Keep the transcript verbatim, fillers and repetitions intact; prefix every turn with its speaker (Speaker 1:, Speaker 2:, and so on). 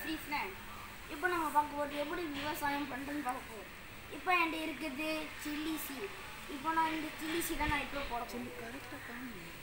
Speaker 1: Free friend. இப்போ நம்ம பார்க்க போகிறது எப்படி விவசாயம் பண்ணுறதுன்னு பார்க்க போகிறோம். இப்போ என்கிட்ட இருக்குது சில்லி சீட். இப்போ நான் இந்த சில்லி சீடை நான் இப்போ போட சொல்லி கரெக்டாக